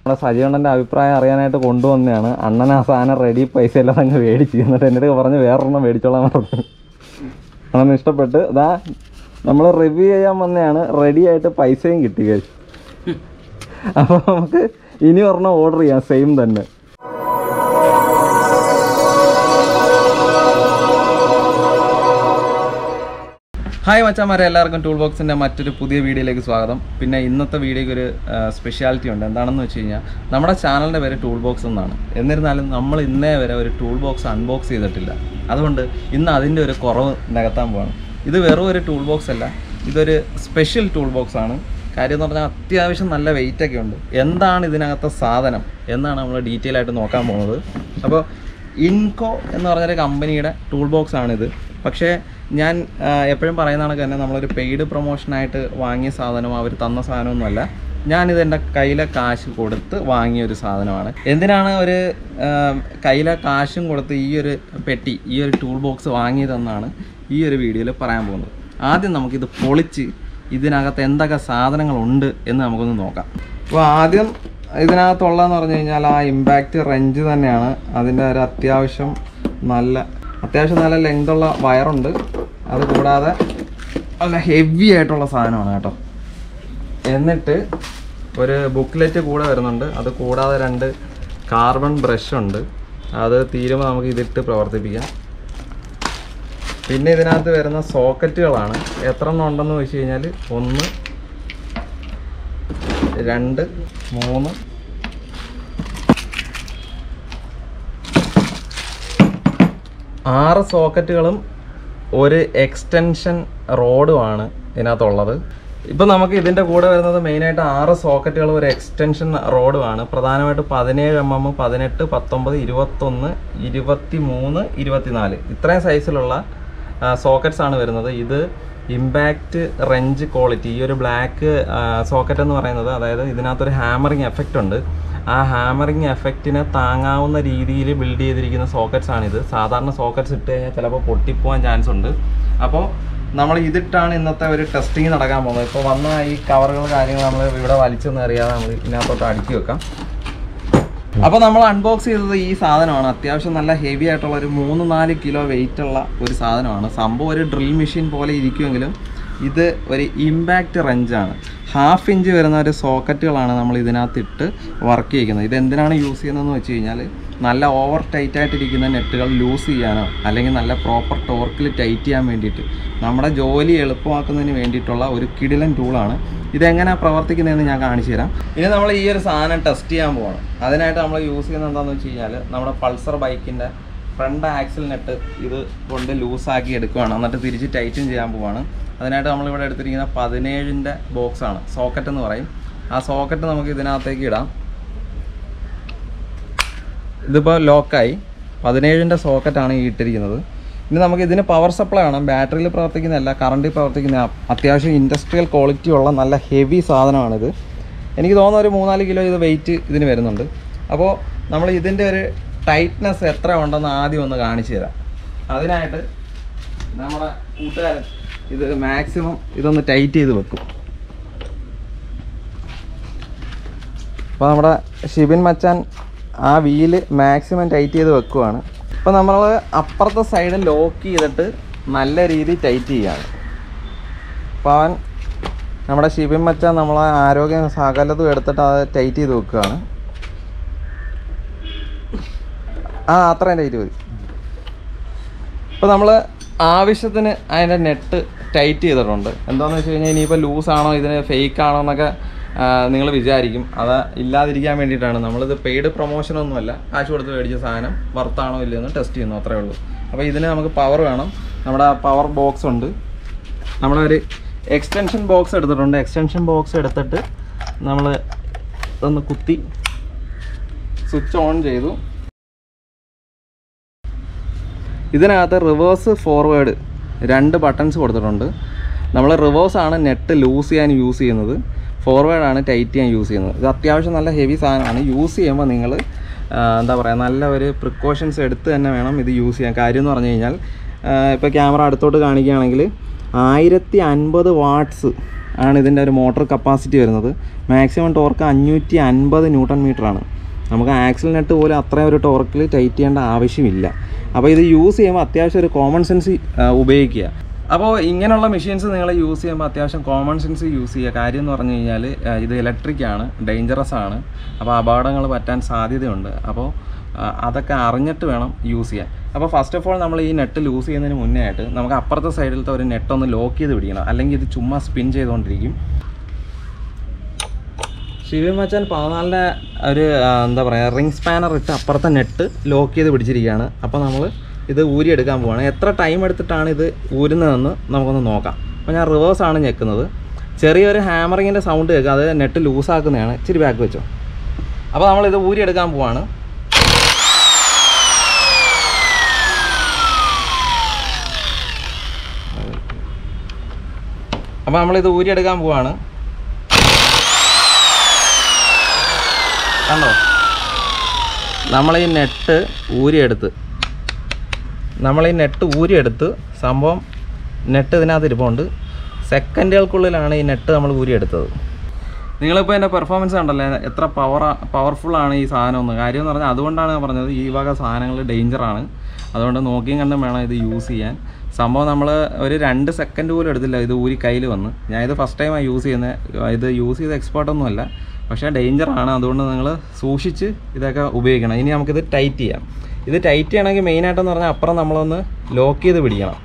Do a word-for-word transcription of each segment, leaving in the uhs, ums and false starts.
നമ്മുടെ സജീവണ്ണൻ്റെ അഭിപ്രായം അറിയാനായിട്ട് കൊണ്ടുവന്നതാണ്. അണ്ണൻ ആ സാധനം റെഡി പൈസ എല്ലാം അങ്ങ് മേടിച്ചു. എന്നിട്ട് എൻ്റെ പറഞ്ഞ് വേറൊരെണ്ണം മേടിച്ചോളാൻ പറഞ്ഞു. അണ്ണന് ഇഷ്ടപ്പെട്ട് ഇതാ നമ്മൾ റിവ്യൂ ചെയ്യാൻ വന്നതാണ്. റെഡി ആയിട്ട് പൈസയും കിട്ടി കഴിച്ചു. അപ്പോൾ നമുക്ക് ഇനി ഒരെണ്ണം ഓർഡർ ചെയ്യാം സെയിം തന്നെ. ഹായ് മച്ചാമാരെ, എല്ലാവർക്കും ടൂൾ ബോക്സിൻ്റെ മറ്റൊരു പുതിയ വീഡിയോയിലേക്ക് സ്വാഗതം. പിന്നെ ഇന്നത്തെ വീഡിയോയ്ക്ക് ഒരു സ്പെഷ്യാലിറ്റി ഉണ്ട്. എന്താണെന്ന് വെച്ച് കഴിഞ്ഞാൽ നമ്മുടെ ചാനലിൻ്റെ പേര് ടൂൾ ബോക്സ് എന്നാണ്. എന്നിരുന്നാലും നമ്മൾ ഇന്നേ വരെ ഒരു ടൂൾ ബോക്സ് അൺബോക്സ് ചെയ്തിട്ടില്ല. അതുകൊണ്ട് ഇന്ന് അതിൻ്റെ ഒരു കുറവ് നികത്താൻ പോവാണ്. ഇത് വെറും ഒരു ടൂൾ ബോക്സ് അല്ല, ഇതൊരു സ്പെഷ്യൽ ടൂൾ ബോക്സ് ആണ്. കാര്യം എന്ന് പറഞ്ഞാൽ അത്യാവശ്യം നല്ല വെയിറ്റൊക്കെ ഉണ്ട്. എന്താണ് ഇതിനകത്തെ സാധനം എന്നാണ് നമ്മൾ ഡീറ്റെയിൽ ആയിട്ട് നോക്കാൻ പോകുന്നത്. അപ്പോൾ ഇൻകോ എന്ന് പറഞ്ഞൊരു കമ്പനിയുടെ ടൂൾ ബോക്സ് ആണിത്. പക്ഷേ ഞാൻ എപ്പോഴും പറയുന്ന കണക്ക് തന്നെ നമ്മളൊരു പെയ്ഡ് പ്രൊമോഷനായിട്ട് വാങ്ങിയ സാധനം, അവർ തന്ന സാധനമൊന്നുമല്ല. ഞാനിത് എൻ്റെ കയ്യിലെ കാശ് കൊടുത്ത് വാങ്ങിയൊരു സാധനമാണ്. എന്തിനാണ് ഒരു കയ്യിലെ കാശും കൊടുത്ത് ഈ ഒരു പെട്ടി, ഈ ഒരു ടൂൾ ബോക്സ് വാങ്ങിയതെന്നാണ് ഈ ഒരു വീഡിയോയിൽ പറയാൻ പോകുന്നത്. ആദ്യം നമുക്കിത് പൊളിച്ച് ഇതിനകത്ത് എന്തൊക്കെ സാധനങ്ങളുണ്ട് എന്ന് നമുക്കൊന്ന് നോക്കാം. അപ്പോൾ ആദ്യം ഇതിനകത്തുള്ളതെന്ന് പറഞ്ഞു കഴിഞ്ഞാൽ ആ ഇമ്പാക്റ്റ് റെഞ്ച് തന്നെയാണ്. അതിൻ്റെ ഒരു അത്യാവശ്യം നല്ല അത്യാവശ്യം നല്ല ലെങ്തുള്ള വയറുണ്ട്. അത് കൂടാതെ നല്ല ഹെവി ആയിട്ടുള്ള സാധനമാണ് കേട്ടോ. എന്നിട്ട് ഒരു ബുക്ക്ലെറ്റ് കൂടെ വരുന്നുണ്ട്. അത് കൂടാതെ രണ്ട് കാർബൺ ബ്രഷ് ഉണ്ട്. അത് തീരുമ്പോൾ നമുക്ക് ഇതിട്ട് പ്രവർത്തിപ്പിക്കാം. പിന്നെ ഇതിനകത്ത് വരുന്ന സോക്കറ്റുകളാണ്. എത്ര എണ്ണം ഉണ്ടെന്ന് വെച്ച് കഴിഞ്ഞാൽ ഒന്ന്, രണ്ട്, മൂന്ന്, ആറ് സോക്കറ്റുകളും ഒരു എക്സ്റ്റൻഷൻ റോഡുമാണ് ഇതിനകത്തുള്ളത്. ഇപ്പം നമുക്ക് ഇതിൻ്റെ കൂടെ വരുന്നത് മെയിനായിട്ട് ആറ് സോക്കറ്റുകളും ഒരു എക്സ്റ്റൻഷൻ റോഡുമാണ്. പ്രധാനമായിട്ട് പതിനേഴ് എം എം, പതിനെട്ട്, പത്തൊമ്പത്, ഇരുപത്തൊന്ന്, ഇരുപത്തി മൂന്ന്, ഇരുപത്തിനാല് ഇത്രയും സൈസിലുള്ള സോക്കറ്റ്സ് ആണ് വരുന്നത്. ഇത് ഇമ്പാക്റ്റ് റെഞ്ച് ക്വാളിറ്റി. ഈ ഒരു ബ്ലാക്ക് സോക്കറ്റ് എന്ന് പറയുന്നത്, അതായത് ഇതിനകത്തൊരു ഹാമറിങ് എഫക്റ്റ് ഉണ്ട്. ആ ഹാമറിങ് എഫക്റ്റിനെ താങ്ങാവുന്ന രീതിയിൽ ബിൽഡ് ചെയ്തിരിക്കുന്ന സോക്കറ്റ്സ് ആണിത്. സാധാരണ സോക്കറ്റ്സ് ഇട്ട് കഴിഞ്ഞാൽ ചിലപ്പോൾ പൊട്ടിപ്പോകാൻ ചാൻസ് ഉണ്ട്. അപ്പോൾ നമ്മൾ ഇതിട്ടാണ് ഇന്നത്തെ ഒരു ടെസ്റ്റിങ് നടക്കാൻ പോകുന്നത്. ഇപ്പോൾ വന്ന ഈ കവറുകൾ കാര്യങ്ങൾ നമ്മൾ ഇവിടെ വലിച്ചൊന്നും അറിയാതെ നമ്മൾ ഇതിനകത്തോട്ട് അടുക്കി വെക്കാം. അപ്പോൾ നമ്മൾ അൺബോക്സ് ചെയ്തത് ഈ സാധനമാണ്. അത്യാവശ്യം നല്ല ഹെവി ആയിട്ടുള്ള ഒരു മൂന്ന് നാല് കിലോ വെയിറ്റ് ഉള്ള ഒരു സാധനമാണ്. സംഭവം ഒരു ഡ്രിൽ മെഷീൻ പോലെ ഇരിക്കുമെങ്കിലും ഇത് ഒരു ഇമ്പാക്റ്റ് റെഞ്ചാണ്. ഹാഫ് ഇഞ്ച് വരുന്ന ഒരു സോക്കറ്റുകളാണ് നമ്മൾ ഇതിനകത്തിട്ട് വർക്ക് ചെയ്യിക്കുന്നത്. ഇതെന്തിനാണ് യൂസ് ചെയ്യുന്നതെന്ന് വെച്ച് കഴിഞ്ഞാൽ നല്ല ഓവർ ടൈറ്റായിട്ടിരിക്കുന്ന നെറ്റുകൾ ലൂസ് ചെയ്യാനോ അല്ലെങ്കിൽ നല്ല പ്രോപ്പർ ടോർക്കിൽ ടൈറ്റ് ചെയ്യാൻ വേണ്ടിയിട്ട് നമ്മുടെ ജോലി എളുപ്പമാക്കുന്നതിന് വേണ്ടിയിട്ടുള്ള ഒരു കിടിലൻ ടൂളാണ്. ഇതെങ്ങനെയാണ് പ്രവർത്തിക്കുന്നതെന്ന് ഞാൻ കാണിച്ചു തരാം. ഇനി നമ്മൾ ഈ ഒരു സാധനം ടെസ്റ്റ് ചെയ്യാൻ പോവാണ്. അതിനായിട്ട് നമ്മൾ യൂസ് ചെയ്യുന്നത് എന്താണെന്ന് വെച്ച് കഴിഞ്ഞാൽ നമ്മുടെ പൾസർ ബൈക്കിൻ്റെ ഫ്രണ്ട് ആക്സിൽ നെറ്റ് ഇത് കൊണ്ട് ലൂസാക്കി എടുക്കുകയാണ്. എന്നിട്ട് തിരിച്ച് ടൈറ്റും ചെയ്യാൻ പോവാണ്. അതിനായിട്ട് നമ്മളിവിടെ എടുത്തിരിക്കുന്ന പതിനേഴിൻ്റെ ബോക്സാണ്, സോക്കറ്റ് എന്ന് പറയും. ആ സോക്കറ്റ് നമുക്ക് ഇതിനകത്തേക്ക് ഇടാം. ഇതിപ്പോൾ ലോക്കായി. പതിനേഴിൻ്റെ സോക്കറ്റാണ് ഈ ഇട്ടിരിക്കുന്നത്. ഇനി നമുക്ക് ഇതിന് പവർ സപ്ലൈ വേണം. ബാറ്ററിയിൽ പ്രവർത്തിക്കുന്നതല്ല, കറണ്ടിൽ പ്രവർത്തിക്കുന്ന അത്യാവശ്യം ഇൻഡസ്ട്രിയൽ ക്വാളിറ്റി ഉള്ള നല്ല ഹെവി സാധനമാണിത്. എനിക്ക് തോന്നുന്ന ഒരു മൂന്നാല് കിലോ ഇത് വെയിറ്റ് ഇതിന് വരുന്നുണ്ട്. അപ്പോൾ നമ്മൾ ഇതിൻ്റെ ഒരു ടൈറ്റ്നെസ് എത്ര ഉണ്ടെന്ന് ആദ്യം ഒന്ന് കാണിച്ചു തരാം. അതിനായിട്ട് നമ്മുടെ കൂട്ടുകാരൻ ഇത് മാക്സിമം ഇതൊന്ന് ടൈറ്റ് ചെയ്ത് വെക്കും. അപ്പോൾ നമ്മുടെ ഷിബിൻ മച്ചാൻ ആ വീല് മാക്സിമം ടൈറ്റ് ചെയ്ത് വെക്കുവാണ്. അപ്പോൾ നമ്മൾ അപ്പുറത്തെ സൈഡ് ലോക്ക് ചെയ്തിട്ട് നല്ല രീതിയിൽ ടൈറ്റ് ചെയ്യാണ്. അപ്പോൾ അവൻ നമ്മുടെ ഷിബിൻ മച്ചാൻ നമ്മളെ ആരോഗ്യ സകലതും എടുത്തിട്ട് അത് ടൈറ്റ് ചെയ്ത് വെക്കുകയാണ്. ആ അത്രയും ടൈറ്റ് മതി. ഇപ്പോൾ നമ്മൾ ആവശ്യത്തിന് അതിൻ്റെ നെറ്റ് ടൈറ്റ് ചെയ്തിട്ടുണ്ട്. എന്താണെന്ന് വെച്ച് കഴിഞ്ഞാൽ ഇനിയിപ്പോൾ ലൂസാണോ ഇതിന് ഫേക്ക് ആണോ എന്നൊക്കെ നിങ്ങൾ വിചാരിക്കും. അത് ഇല്ലാതിരിക്കാൻ വേണ്ടിയിട്ടാണ്. നമ്മളിത് പെയ്ഡ് പ്രൊമോഷനൊന്നുമല്ല, കാശ് കൊടുത്ത് മേടിച്ച സാധനം വർത്താണോ ഇല്ലയെന്ന് ടെസ്റ്റ് ചെയ്യുന്നു, അത്രേ ഉള്ളൂ. അപ്പോൾ ഇതിന് നമുക്ക് പവർ വേണം. നമ്മുടെ പവർ ബോക്സ് ഉണ്ട്. നമ്മളൊരു എക്സ്റ്റൻഷൻ ബോക്സ് എടുത്തിട്ടുണ്ട്. എക്സ്റ്റൻഷൻ ബോക്സ് എടുത്തിട്ട് നമ്മൾ ഇതൊന്ന് കുത്തി സ്വിച്ച് ഓൺ ചെയ്തു. ഇതിനകത്ത് റിവേഴ്സ് ഫോർവേഡ് രണ്ട് ബട്ടൺസ് കൊടുത്തിട്ടുണ്ട്. നമ്മൾ റിവേഴ്സാണ് നെറ്റ് ലൂസ് ചെയ്യാൻ യൂസ് ചെയ്യുന്നത്, ഫോർവേഡാണ് ടൈറ്റ് ചെയ്യാൻ യൂസ് ചെയ്യുന്നത്. ഇത് അത്യാവശ്യം നല്ല ഹെവി സാധനമാണ്. യൂസ് ചെയ്യുമ്പോൾ നിങ്ങൾ എന്താ പറയുക, നല്ല ഒരു പ്രിക്കോഷൻസ് എടുത്ത് തന്നെ വേണം ഇത് യൂസ് ചെയ്യാൻ. കാര്യം എന്ന് പറഞ്ഞു കഴിഞ്ഞാൽ ഇപ്പോൾ ക്യാമറ അടുത്തോട്ട് കാണിക്കുകയാണെങ്കിൽ ആയിരത്തി അൻപത് വാട്ട്സ് ആണ് ഇതിൻ്റെ ഒരു മോട്ടർ കപ്പാസിറ്റി വരുന്നത്. മാക്സിമം ടോർക്ക് അഞ്ഞൂറ്റി അൻപത് ന്യൂട്ടൺ മീറ്ററാണ്. നമുക്ക് ആക്സിൽ നെട്ട് പോലും അത്രയും ഒരു ടോർക്കിൽ ടൈറ്റ് ചെയ്യേണ്ട ആവശ്യമില്ല. അപ്പോൾ ഇത് യൂസ് ചെയ്യുമ്പോൾ അത്യാവശ്യം ഒരു കോമൺ സെൻസ് ഉപയോഗിക്കുക. അപ്പോൾ ഇങ്ങനെയുള്ള മെഷീൻസ് നിങ്ങൾ യൂസ് ചെയ്യുമ്പോൾ അത്യാവശ്യം കോമൺ സെൻസ് യൂസ് ചെയ്യുക. കാര്യം എന്ന് പറഞ്ഞു കഴിഞ്ഞാൽ ഇത് ഇലക്ട്രിക്കാണ്, ഡേഞ്ചറസ് ആണ്, അപ്പോൾ അപകടങ്ങൾ പറ്റാൻ സാധ്യതയുണ്ട്. അപ്പോൾ അതൊക്കെ അറിഞ്ഞിട്ട് വേണം യൂസ് ചെയ്യാൻ. അപ്പോൾ ഫസ്റ്റ് ഓഫ് ഓൾ നമ്മൾ ഈ നെറ്റ് ലൂസ് ചെയ്യുന്നതിന് മുന്നേ ആയിട്ട് നമുക്ക് അപ്പുറത്തെ സൈഡിലത്തെ ഒരു നെറ്റൊന്ന് ലോക്ക് ചെയ്ത് പിടിക്കണം, അല്ലെങ്കിൽ ഇത് ചുമ്മാ സ്പിൻ ചെയ്തുകൊണ്ടിരിക്കും. ശിവ മച്ചാൻ പതിനാലിൻ്റെ ഒരു എന്താ പറയുക റിംഗ് സ്പാനർ ഇട്ട് അപ്പുറത്തെ നെറ്റ് ലോക്ക് ചെയ്ത് പിടിച്ചിരിക്കുകയാണ്. അപ്പോൾ നമ്മൾ ഇത് ഊരിയെടുക്കാൻ പോവുകയാണ്. എത്ര ടൈം എടുത്തിട്ടാണ് ഇത് ഊരുന്നതെന്ന് നമുക്കൊന്ന് നോക്കാം. അപ്പോൾ ഞാൻ റിവേഴ്സാണ് ഞെക്കുന്നത്. ചെറിയൊരു ഹാമറിങ്ങിൻ്റെ സൗണ്ട് കേൾക്കുക, അത് നെറ്റ് ലൂസാക്കുന്നതാണ്. ഇച്ചിരി ബാക്ക് വെച്ചോ. അപ്പോൾ നമ്മളിത് ഊരിയെടുക്കാൻ പോവാണ്. അപ്പോൾ നമ്മളിത് ഊരിയെടുക്കാൻ പോവാണ്. കണ്ടോ, നമ്മളീ നെറ്റ് ഊരിയെടുത്ത് നമ്മളീ നെറ്റ് ഊരിയെടുത്ത് സംഭവം നെറ്റ് ഇതിനകത്ത് ഇരിപ്പുണ്ട്. സെക്കൻഡുകൾക്കുള്ളിലാണ് ഈ നെറ്റ് നമ്മൾ ഊരിയെടുത്തത്. നിങ്ങളിപ്പോൾ എൻ്റെ പെർഫോമൻസ് കണ്ടല്ലേ, എത്ര പവർ പവർഫുള്ളാണ് ഈ സാധനം ഒന്ന്. കാര്യം എന്ന് പറഞ്ഞാൽ അതുകൊണ്ടാണ് ഞാൻ പറഞ്ഞത് ഈ വക സാധനങ്ങൾ ഡേഞ്ചറാണ്. അതുകൊണ്ട് നോക്കിയും കണ്ടും വേണം ഇത് യൂസ് ചെയ്യാൻ. സംഭവം നമ്മൾ ഒരു രണ്ട് സെക്കൻഡ് പോലും എടുത്തില്ല ഇത് ഊരി കയ്യിൽ വന്ന്. ഞാൻ ഇത് ഫസ്റ്റ് ടൈമാണ് യൂസ് ചെയ്യുന്നത്. ഇത് യൂസ് ചെയ്ത എക്സ്പേർട്ടൊന്നുമല്ല, പക്ഷേ ഡേഞ്ചറാണ്. അതുകൊണ്ട് നിങ്ങൾ സൂക്ഷിച്ച് ഇതൊക്കെ ഉപയോഗിക്കണം. ഇനി നമുക്കിത് ടൈറ്റ് ചെയ്യാം. ഇത് ടൈറ്റ് ചെയ്യണമെങ്കിൽ മെയിനായിട്ടെന്ന് പറഞ്ഞാൽ അപ്പുറം നമ്മളൊന്ന് ലോക്ക് ചെയ്ത് പിടിക്കണം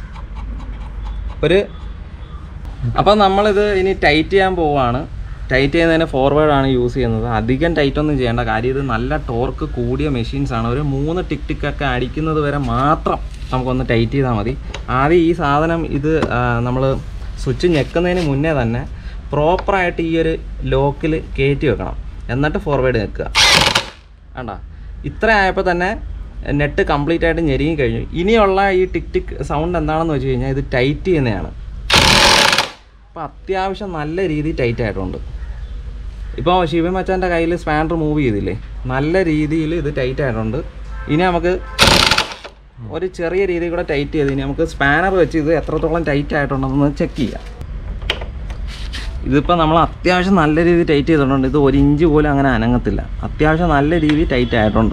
ഒരു. അപ്പോൾ നമ്മളിത് ഇനി ടൈറ്റ് ചെയ്യാൻ പോവുകയാണ്. ടൈറ്റ് ചെയ്യുന്നതിന് ഫോർവേഡാണ് യൂസ് ചെയ്യുന്നത്. അധികം ടൈറ്റൊന്നും ചെയ്യേണ്ട. കാര്യം ഇത് നല്ല ടോർക്ക് കൂടിയ മെഷീൻസാണ്. ഒരു മൂന്ന് ടിക് ടിക്കൊക്കെ അടിക്കുന്നത് വരെ മാത്രം നമുക്കൊന്ന് ടൈറ്റ് ചെയ്താൽ മതി. ആദ്യം ഈ സാധനം ഇത് നമ്മൾ സ്വിച്ച് ഞെക്കുന്നതിന് മുന്നേ തന്നെ പ്രോപ്പറായിട്ട് ഈ ഒരു ലോക്കിൽ കയറ്റി വെക്കണം. എന്നിട്ട് ഫോർവേഡ് നിൽക്കുക. വേണ്ട, ഇത്ര ആയപ്പോൾ തന്നെ നെറ്റ് കംപ്ലീറ്റ് ആയിട്ട് ഞെരുങ്ങി കഴിഞ്ഞു. ഇനിയുള്ള ഈ ടിക് ടിക് സൗണ്ട് എന്താണെന്ന് വെച്ച് കഴിഞ്ഞാൽ ഇത് ടൈറ്റ് ചെയ്യുന്നതാണ്. അപ്പോൾ അത്യാവശ്യം നല്ല രീതിയിൽ ടൈറ്റ് ആയിട്ടുണ്ട്. ഇപ്പോൾ ശിവ മച്ചാൻ്റെ കയ്യിൽ സ്പാനർ മൂവ് ചെയ്തില്ലേ, നല്ല രീതിയിൽ ഇത് ടൈറ്റ് ആയിട്ടുണ്ട്. ഇനി നമുക്ക് ഒരു ചെറിയ രീതിയിൽ കൂടെ ടൈറ്റ് ചെയ്ത് ഇനി നമുക്ക് സ്പാനർ വെച്ച് ഇത് എത്രത്തോളം ടൈറ്റ് ആയിട്ടുണ്ടെന്ന് ചെക്ക് ചെയ്യാം. ഇതിപ്പോൾ നമ്മൾ അത്യാവശ്യം നല്ല രീതിയിൽ ടൈറ്റ് ചെയ്തിട്ടുണ്ട്. ഇത് ഒരു ഇഞ്ച് പോലും അങ്ങനെ അനങ്ങത്തില്ല. അത്യാവശ്യം നല്ല രീതിയിൽ ടൈറ്റ് ആയിട്ടുണ്ട്.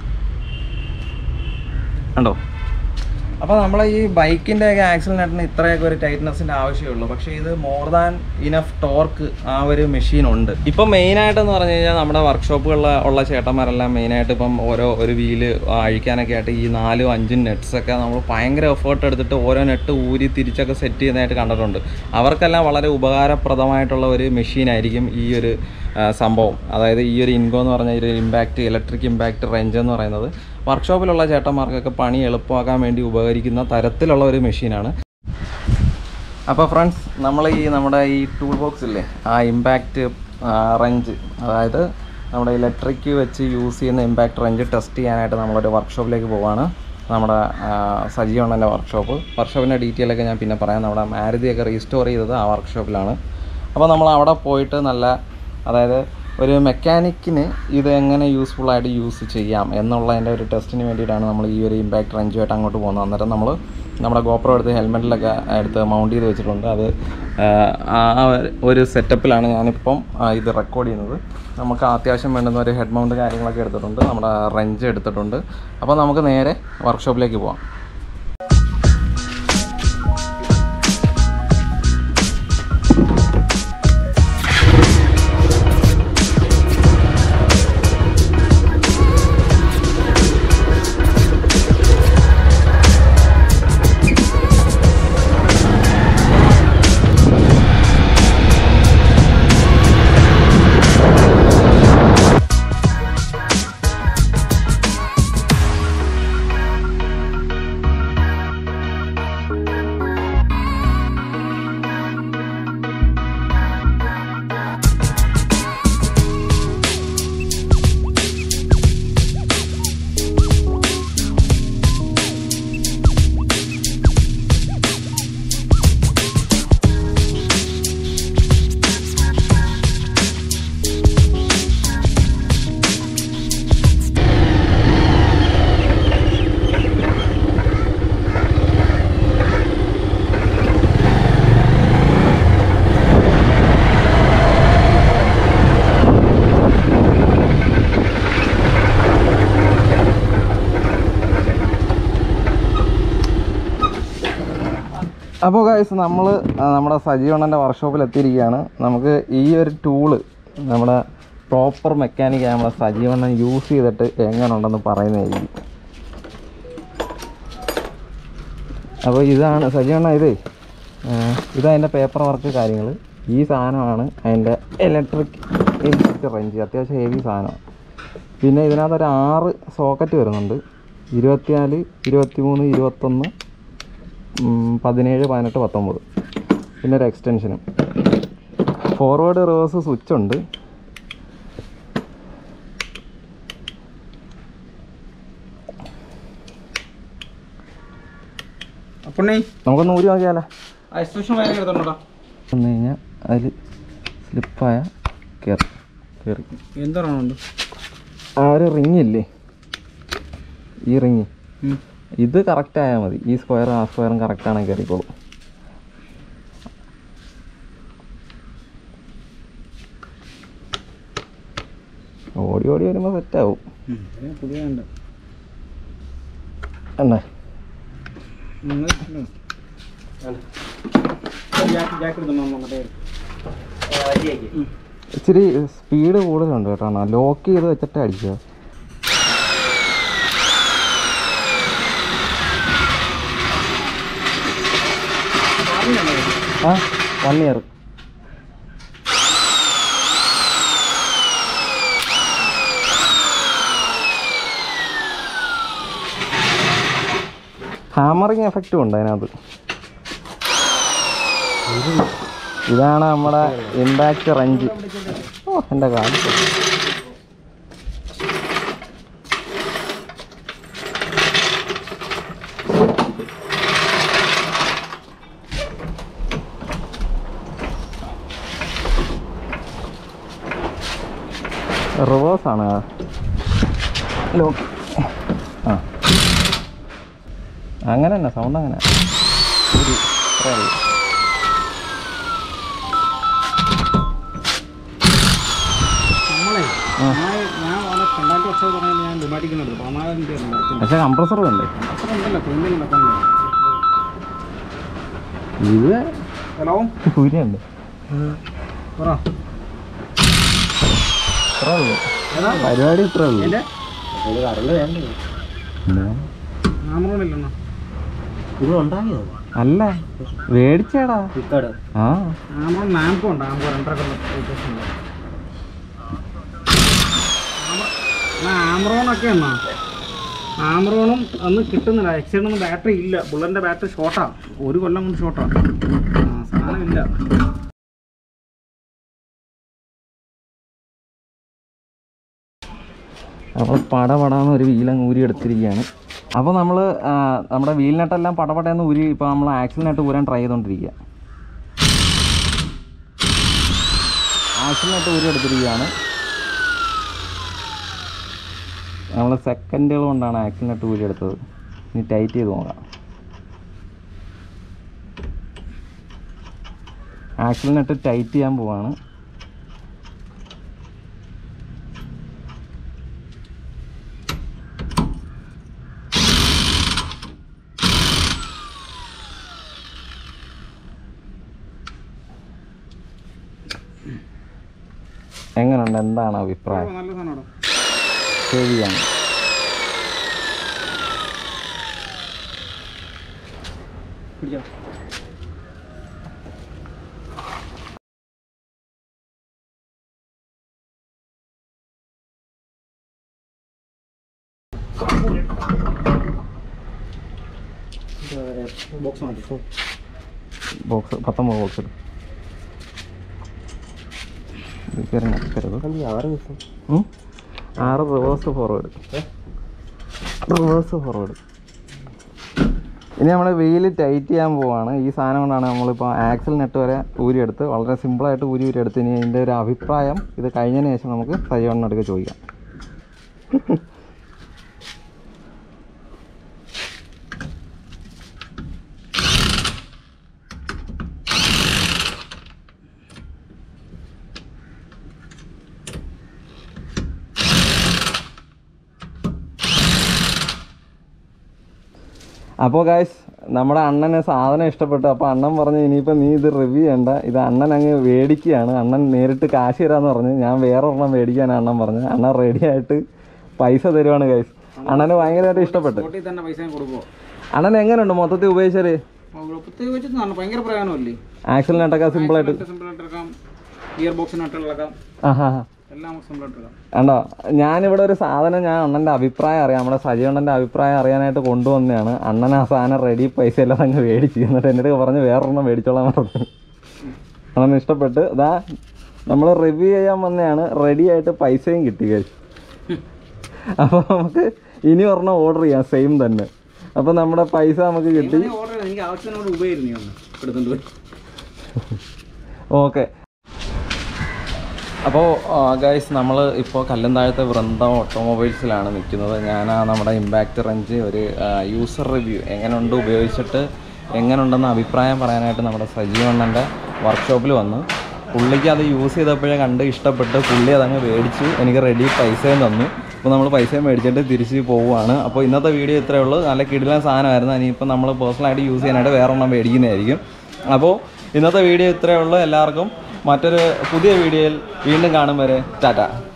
കണ്ടോ? അപ്പോൾ നമ്മൾ ഈ ബൈക്കിൻ്റെയൊക്കെ ആക്സിൽ നെറ്റിന് ഇത്രയൊക്കെ ഒരു ടൈറ്റ്നെസ്സിൻ്റെ ആവശ്യമുള്ളൂ. പക്ഷേ ഇത് മോർ ദാൻ ഇനഫ് ടോർക്ക് ആ ഒരു മെഷീൻ ഉണ്ട്. ഇപ്പം മെയിനായിട്ടെന്ന് പറഞ്ഞു കഴിഞ്ഞാൽ നമ്മുടെ വർക്ക്ഷോപ്പുകളിൽ ഉള്ള ചേട്ടന്മാരെല്ലാം മെയിനായിട്ട് ഇപ്പം ഓരോ ഒരു വീല് അഴിക്കാനൊക്കെ ആയിട്ട് ഈ നാലും അഞ്ചും നെറ്റ്സൊക്കെ നമ്മൾ ഭയങ്കര എഫേർട്ട് എടുത്തിട്ട് ഓരോ നെറ്റ് ഊരി തിരിച്ചൊക്കെ സെറ്റ് ചെയ്യുന്നതായിട്ട് കണ്ടിട്ടുണ്ട്. അവർക്കെല്ലാം വളരെ ഉപകാരപ്രദമായിട്ടുള്ള ഒരു മെഷീനായിരിക്കും ഈ ഒരു സംഭവം. അതായത് ഈ ഒരു ഇൻകോ എന്ന് പറഞ്ഞ ഒരു ഇമ്പാക്റ്റ് ഇലക്ട്രിക് ഇമ്പാക്റ്റ് റെഞ്ച് എന്ന് പറയുന്നത് വർക്ക്ഷോപ്പിലുള്ള ചേട്ടന്മാർക്കൊക്കെ പണി എളുപ്പമാക്കാൻ വേണ്ടി ഉപകരിക്കുന്ന തരത്തിലുള്ള ഒരു മെഷീനാണ്. അപ്പോൾ ഫ്രണ്ട്സ്, നമ്മൾ ഈ നമ്മുടെ ഈ ടൂൾ ബോക്സ് ഇല്ലേ, ആ ഇമ്പാക്റ്റ് റെഞ്ച്, അതായത് നമ്മുടെ ഇലക്ട്രിക് വെച്ച് യൂസ് ചെയ്യുന്ന ഇമ്പാക്റ്റ് റെഞ്ച് ടെസ്റ്റ് ചെയ്യാനായിട്ട് നമ്മളൊരു വർക്ക്ഷോപ്പിലേക്ക് പോവാണ്. നമ്മുടെ സജീവണ്ണൻ്റെ വർക്ക്ഷോപ്പ്. വർക്ക്ഷോപ്പിൻ്റെ ഡീറ്റെയിൽ ഒക്കെ ഞാൻ പിന്നെ പറയാം. നമ്മുടെ മാരുതിയൊക്കെ റീസ്റ്റോർ ചെയ്തത് ആ വർക്ക്ഷോപ്പിലാണ്. അപ്പോൾ നമ്മൾ അവിടെ പോയിട്ട് നല്ല, അതായത് ഒരു മെക്കാനിക്കിന് ഇത് എങ്ങനെ യൂസ്ഫുള്ളായിട്ട് യൂസ് ചെയ്യാം എന്നുള്ളതിൻ്റെ ഒരു ടെസ്റ്റിന് വേണ്ടിയിട്ടാണ് നമ്മൾ ഈ ഒരു ഇമ്പാക്റ്റ് റെഞ്ചുമായിട്ട് അങ്ങോട്ട് പോകുന്നത്. അന്നേരം നമ്മൾ നമ്മുടെ ഗോപ്രോ എടുത്ത് ഹെൽമെറ്റിലൊക്കെ എടുത്ത് മൗണ്ട് ചെയ്ത് വെച്ചിട്ടുണ്ട്. അത് ആ ഒരു സെറ്റപ്പിലാണ് ഞാനിപ്പം ഇത് റെക്കോർഡ് ചെയ്യുന്നത്. നമുക്ക് അത്യാവശ്യം വേണ്ടുന്ന ഒരു ഹെഡ് മൗണ്ട് കാര്യങ്ങളൊക്കെ എടുത്തിട്ടുണ്ട്. നമ്മുടെ റെഞ്ച് എടുത്തിട്ടുണ്ട്. അപ്പോൾ നമുക്ക് നേരെ വർക്ക്ഷോപ്പിലേക്ക് പോകാം. അപ്പോൾ ഗൈസ് നമ്മൾ നമ്മുടെ സജീവണ്ണൻ്റെ വർക്ക്ഷോപ്പിൽ എത്തിയിരിക്കുകയാണ്. നമുക്ക് ഈ ഒരു ടൂള് നമ്മുടെ പ്രോപ്പർ മെക്കാനിക് നമ്മളെ സജീവണ്ണൻ യൂസ് ചെയ്തിട്ട് എങ്ങനെ ഉണ്ടെന്ന് പറയുന്നതായിരിക്കും. അപ്പോൾ ഇതാണ് സജീവണ്ണ, ഇത് ഇതതിൻ്റെ പേപ്പർ വർക്ക് കാര്യങ്ങൾ. ഈ സാധനമാണ് അതിൻ്റെ ഇലക്ട്രിക് ഇൻഡക്ഷൻ റേഞ്ച്, അത്യാവശ്യം ഹെവി സാധനമാണ്. പിന്നെ ഇതിനകത്തൊരു ആറ് സോക്കറ്റ് വരുന്നുണ്ട്, ഇരുപത്തിനാല് ഇരുപത്തി മൂന്ന് ഇരുപത്തൊന്ന് പതിനേഴ് പതിനെട്ട് പത്തൊമ്പത്. പിന്നെ ഒരു എക്സ്റ്റൻഷനും ഫോർവേഡ് റിവേഴ്സ് സ്വിച്ച് ഉണ്ട്. നമുക്കൊന്ന് ഊരി നോക്കിയാലോ വന്നു കഴിഞ്ഞാൽ അതിൽ സ്ലിപ്പായ കയറി കയറി എന്താണോ ആ ഒരു റിങ് ഇല്ലേ, ഈ റിങ് ഇത് കറക്റ്റ് ആയാൽ മതി. ഈ സ്ക്വയറും ആ സ്ക്വയറും കറക്റ്റ് ആണെങ്കിൽ കയറിക്കോളും. ഓടി ഓടി വരുമ്പോൾ സെറ്റാവും. അല്ലേ ഇച്ചിരി സ്പീഡ് കൂടുതലുണ്ട് കേട്ടോ. ലോക്ക് ചെയ്ത് വെച്ചിട്ട് അടിക്കുക. ആ വൺ ഇയർ ഹാമറിങ് എഫക്റ്റും ഉണ്ട് അതിനകത്ത്. ഇതാണ് നമ്മുടെ ഇമ്പാക്റ്റ് റഞ്ച്. ഓ എൻ്റെ കാലം റിവേഴ്സാണ്. ലോക്ക് ആ അങ്ങനെ തന്നെ സൗണ്ട് അങ്ങനെ ഒരു ഇത്രയുള്ളൂ. പക്ഷെ കംപ്രസർ വേണ്ടേ ഇത്? ഹലോ സൂര്യണ്ട് ഇത്രേ ഉള്ളൂ പരിപാടി, ഇത്രേ ഉള്ളൂ. അല്ല മേടിച്ചേടാ. ആ ആമറോണൊക്കെ എന്നാ ആമറോണും അന്ന് കിട്ടുന്നില്ല. എക്സൈഡൊന്നും ബാറ്ററി ഇല്ല. ബുള്ളറ്റിൻ്റെ ബാറ്ററി ഷോർട്ടാണ്, ഒരു കൊല്ലം കൊണ്ട് ഷോർട്ടാണ്. സാധനം ഇല്ല. അപ്പോൾ പടപടാന്ന് ഒരു വീലങ്ങ് ഊരി എടുത്തിരിക്കുകയാണ്. അപ്പോൾ നമ്മൾ നമ്മുടെ വീലിനെട്ടെല്ലാം പടപടയെന്ന് ഊരി ഇപ്പോൾ നമ്മൾ ആക്സിലിനെട്ട് ഊരാൻ ട്രൈ ചെയ്തുകൊണ്ടിരിക്കുക. ആക്സിലിനെട്ട് ഊരി എടുത്തിരിക്കുകയാണ്. നമ്മൾ സെക്കൻഡുകൾ കൊണ്ടാണ് ആക്സിലിനെട്ട് ഊരി എടുത്തത്. ഇനി ടൈറ്റ് ചെയ്ത് നോക്കാം. ആക്സിലിനെട്ട് ടൈറ്റ് ചെയ്യാൻ പോവാണ്. എങ്ങനെയുണ്ട്, എന്താണ് അഭിപ്രായം? ശരിയാണ്. ബോക്സ് പത്തൊമ്പത് ബോക്സ് ആറ് റിവേഴ്സ് ഫോർവേഡ് റിവേഴ്സ് ഫോർവേഡ്. ഇനി നമ്മൾ വീല് ടൈറ്റ് ചെയ്യാൻ പോവാണ്. ഈ സാധനം കൊണ്ടാണ് നമ്മളിപ്പോൾ ആക്സിൽ നെട്ട് വരെ ഊരിയെടുത്ത് വളരെ സിമ്പിളായിട്ട് ഊരി ഊരിയെടുത്ത്. ഇനി ഇതിൻ്റെ ഒരു അഭിപ്രായം ഇത് കഴിഞ്ഞതിന് ശേഷം നമുക്ക് സജീവണ്ണടുക്ക് ചോദിക്കാം. അപ്പോൾ ഗൈസ് നമ്മുടെ അണ്ണന് സാധനം ഇഷ്ടപ്പെട്ടു. അപ്പോൾ അണ്ണൻ പറഞ്ഞു ഇനിയിപ്പോൾ നീ ഇത് റിവ്യൂ ചെയ്യണ്ട, ഇത് അണ്ണൻ അങ്ങ് മേടിക്കുകയാണ്, അണ്ണൻ നേരിട്ട് കാശ് തരാമെന്ന് പറഞ്ഞു. ഞാൻ വേറെ ഒരെണ്ണം മേടിക്കാനാണ് അണ്ണൻ പറഞ്ഞു. അണ്ണൻ റെഡി ആയിട്ട് പൈസ തരുവാണ് ഗൈസ്. അണ്ണന് ഭയങ്കരമായിട്ട് ഇഷ്ടപ്പെട്ടു. അണ്ണൻ എങ്ങനെയുണ്ട് മൊത്തത്തിൽ ഉപയോഗിച്ചാൽ? ഭയങ്കര പ്രയോജനമല്ലേ, ആക്സിഡൻ്റൊക്കെ സിമ്പിളായിട്ട് ഗിയർ ബോക്സിനകത്തുള്ളക്കാം. ആഹാ കണ്ടോ, ഞാനിവിടെ ഒരു സാധനം ഞാൻ അണ്ണൻ്റെ അഭിപ്രായം അറിയാം, നമ്മുടെ സജീവണ്ണൻ്റെ അഭിപ്രായം അറിയാനായിട്ട് കൊണ്ടുവന്നതാണ്. അണ്ണൻ ആ സാധനം റെഡി പൈസ എല്ലാം അങ്ങ് മേടിച്ചു. എന്നിട്ട് എൻ്റെ പറഞ്ഞ് വേറൊരെണ്ണം മേടിച്ചോളാൻ പറഞ്ഞു. അണ്ണൻ ഇഷ്ടപ്പെട്ട് ഇതാ നമ്മൾ റിവ്യൂ ചെയ്യാൻ വന്നതാണ്. റെഡി ആയിട്ട് പൈസയും കിട്ടി കഴിച്ചു. അപ്പോൾ നമുക്ക് ഇനി ഒരെണ്ണം ഓർഡർ ചെയ്യാം സെയിം തന്നെ. അപ്പോൾ നമ്മുടെ പൈസ നമുക്ക് കിട്ടി. ഓക്കെ. അപ്പോൾ ഗൈസ് നമ്മൾ ഇപ്പോൾ കല്ലന്താഴത്തെ വൃന്ദം ഓട്ടോമൊബൈൽസിലാണ് നിൽക്കുന്നത്. ഞാൻ ആ നമ്മുടെ ഇമ്പാക്റ്റ് റേഞ്ച് ഒരു യൂസർ റിവ്യൂ എങ്ങനെയുണ്ട് ഉപയോഗിച്ചിട്ട് എങ്ങനെയുണ്ടെന്ന് അഭിപ്രായം പറയാനായിട്ട് നമ്മുടെ സജീവണ്ണൻ്റെ വർക്ക്ഷോപ്പിൽ വന്നു. പുള്ളിക്ക് അത് യൂസ് ചെയ്തപ്പോഴേ കണ്ട് ഇഷ്ടപ്പെട്ട് പുള്ളി അതങ്ങ് മേടിച്ചു, എനിക്ക് റെഡി പൈസയും തന്നു. അപ്പോൾ നമ്മൾ പൈസയും മേടിച്ചിട്ട് തിരിച്ച് പോവുകയാണ്. അപ്പോൾ ഇന്നത്തെ വീഡിയോ ഇത്രയേ ഉള്ളൂ. നല്ല കിടിലൻ സാധനമായിരുന്നു. ഇനിയിപ്പോൾ നമ്മൾ പേഴ്സണലായിട്ട് യൂസ് ചെയ്യാനായിട്ട് വേറെ ഒരെണ്ണം മേടിക്കുന്നതായിരിക്കും. അപ്പോൾ ഇന്നത്തെ വീഡിയോ ഇത്രയേ ഉള്ളൂ. എല്ലാവർക്കും മറ്റൊരു പുതിയ വീഡിയോയിൽ വീണ്ടും കാണും വരെ ടാറ്റ.